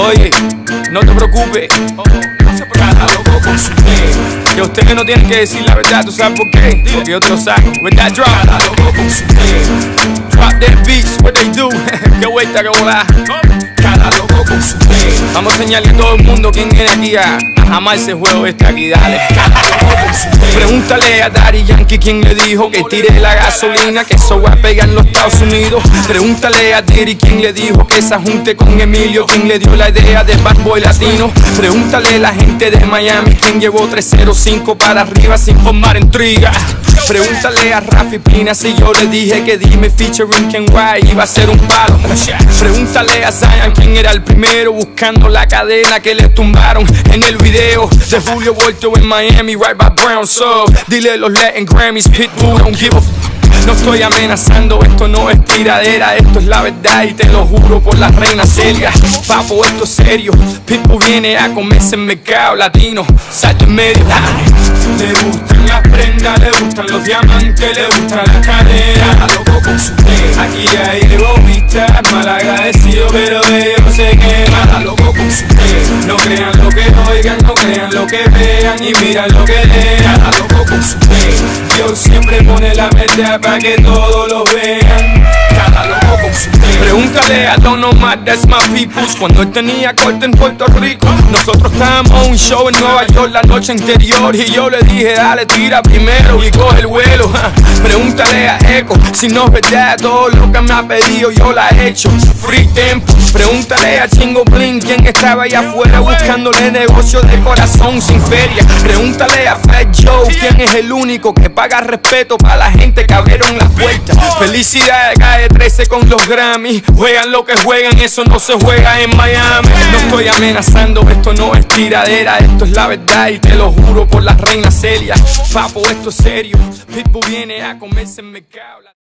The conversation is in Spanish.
Oye, no te preocupes, cada loco con su tema. Que ustedes no tienen que decir la verdad, ¿tú sabes por qué? Porque yo te lo saco. With that drop, cada loco con su tema. Drop that beats, what they do. Qué vuelta, qué volada. Cada loco con su tema. Vamos a enseñarle a todo el mundo quién viene aquí a jamás ese juego está aquí, dale. Cada loco con su tema. Pregúntale a Daddy Yankee quién le dijo que tire la gasolina, que eso va a pegar en los Estados Unidos. Pregúntale a Diddy quién le dijo que se junte con Emilio, quién le dio la idea de Bad Boy Latino. Pregúntale a la gente de Miami quién llevó 305 para arriba sin formar intriga. Pregúntale a Rafi Pina si yo le dije que Dime featuring Ken White iba a ser un palo. Pregúntale a Zion quién era el primero buscando la cadena que le tumbaron en el video de Julio Volto en Miami, right by Brown Sub. Dile los Latin Grammys, Pitbull don't give a No estoy amenazando, esto no es tiradera, esto es la verdad y te lo juro por la reina Celia. Papo, esto es serio, Pitbull viene a comerse el mercado latino, sal del medio. Le gustan las prendas, le gustan los diamantes, le gustan las cadenas. Cada loco con su tema. Aquí ya llegó Vista, mal agradecido, pero ellos se queman. Cada loco con su tema. No crean lo que oigan, no crean lo que vean y miran lo que lean. Cada loco con su tema. Dios siempre pone la verdad para que todos lo vean. Cada loco con su tema. Pregúntale a Don Omar, that's my peoples. Cuando él tenía corte en Puerto Rico, nosotros estábamos en un show en Nueva York la noche anterior y yo le dije dale tira primero y coge el vuelo. Pregúntale a Echo si no es verdad todo lo que me ha pedido yo la he hecho. Free Tempo. Pregúntale a Chingo Bling quién estaba allá afuera buscándole negocio de corazón sin feria. Pregúntale a Fat Joe quién es el único que paga respeto para la gente que abrieron las puertas. Felicidades cae 13 con los Grammy. Juegan lo que juegan, eso no se juega en Miami. No estoy amenazando, esto no es tiradera, esto es la verdad y te lo juro por la reina Celia. Papo, esto es serio, Pitbull viene a comerse el mercado.